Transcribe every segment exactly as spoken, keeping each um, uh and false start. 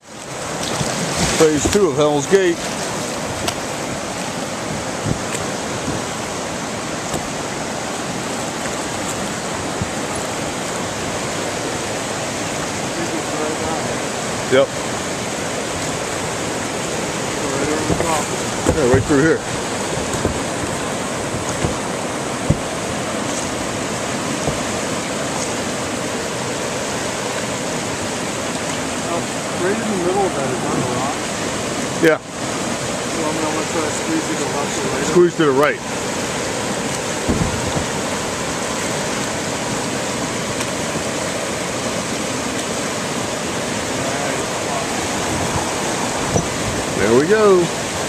Phase two of Hell's Gate. Yep. Right over the top. Yeah, right through here. Right in the middle of that is on the rock. Yeah. So I'm going to try to squeeze to the left or right. Squeeze to the right. There we go.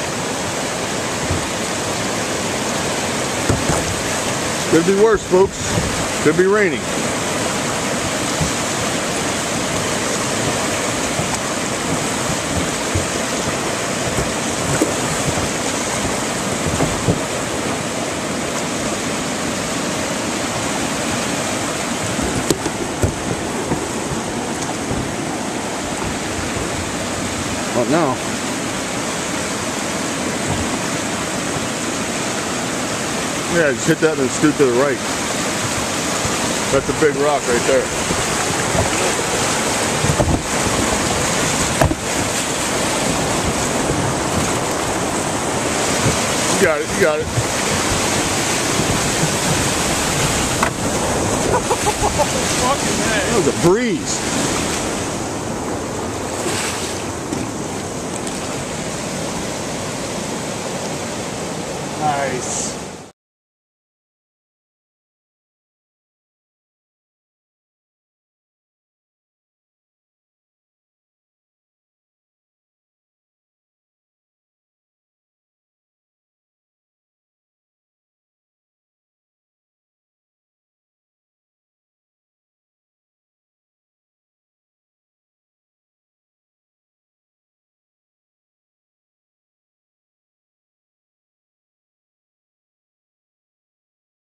Could be worse, folks. Could be raining. Not now. Yeah, just hit that and then scoot to the right. That's a big rock right there. You got it, you got it. Fucking hey. That was a breeze. Nice.